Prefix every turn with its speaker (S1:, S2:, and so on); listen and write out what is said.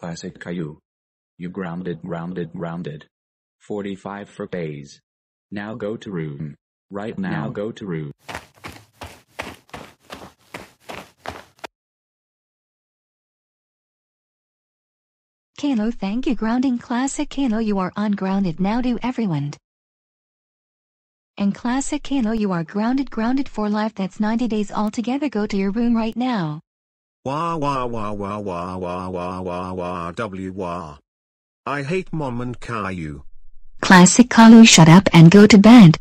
S1: Classic Caillou. You grounded. 45 for days. Now go to room. Right now go to room.
S2: Caillou, thank you. Grounding. Classic Caillou, you are ungrounded. Now do everyone. And Classic Caillou, you are grounded for life. That's 90 days altogether. Go to your room right now.
S3: Wah wah wah wah wah wah wah wah wah wah. I hate Mom and Caillou.
S2: Classic Caillou, shut up and go to bed.